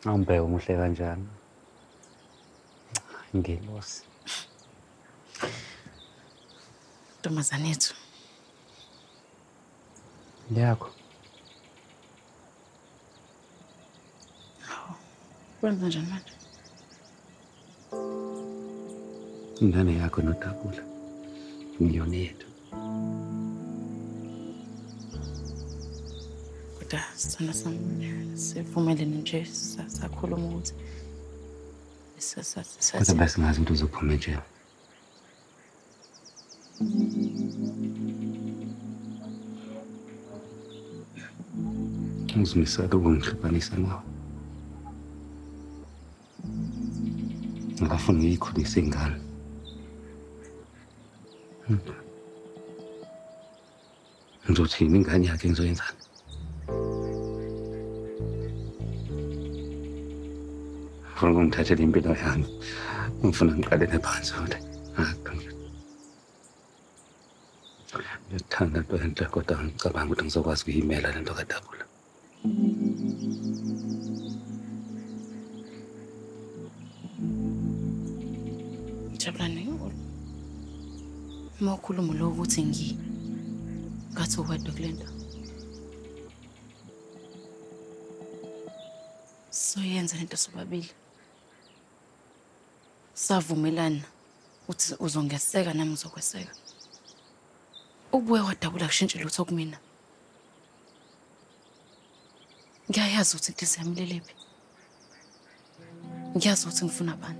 Awumbheke umuhle kanjani? Ngelosi. Ntombazane yethu. Yakho. Kwenza njani manje? Ingane yakho noDabula. Miliyoni yethu. Kodwa sithanda sami sivumelene nje sakhuluma ukuthi Kodwa bese ngazi ukuthi uzophuma ejele. Ngizimisele ukungihlukanisa nawe. Ngingafuna ukuyikhulisa ingane. Ngizothini ingane yakhe ngizoyenzani? Ngifuna ukungithathela impilo yami. Ngifuna ngiqalele phansi futhi. Ngiyithanda into enhle kodwa ngicabanga ukuthi ngizokwazi ukuyimela lento kaDabula. Jabulani, uma ukhuluma lo ukuthi ngathi uwedwa kule nto. Soyenza lento sobabili. Savumelana ukuthi uzongeseka nami ngizokweseka. Ubuye waDabula kushintshe lutho kumina. Ngiyayazi ukuthi inhliziyo yami ilelephi. Ngiyazi ukuthi ngifuna bani.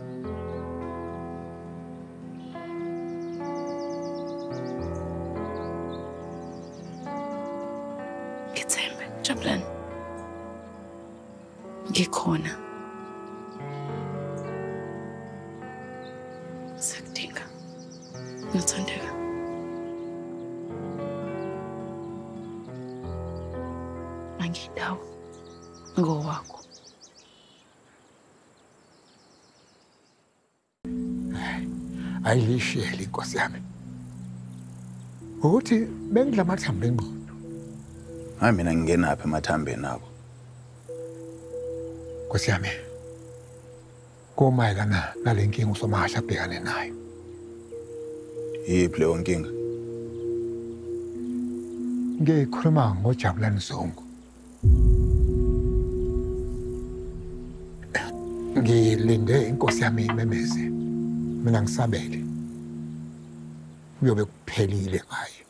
Ngithembe, Jabulani. Ngikhona. Sekudinga. Ngithandeka. Angidawo. Ngowakho. Ayishiyele inkosi yami. Ukuthi bengidla amathambo engqondo. Hayi mina ngingenaphi emathambeni akho. Nkosi yami. Komayelana nalenkinga uSomahla abhekane nayo. Yiphi leyo nkinga? Ngikhuluma ngoJabulani Zongo. Ngilinde inkosi yami imemeze. Mina ngisabele. Kuyobe kuphelile ngaye.